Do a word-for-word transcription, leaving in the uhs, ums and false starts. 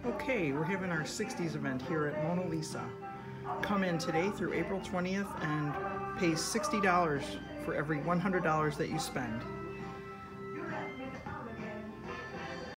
Okay, we're having our sixties event here at Mona Lisa. Come in today through April twentieth and pay sixty dollars for every one hundred dollars that you spend.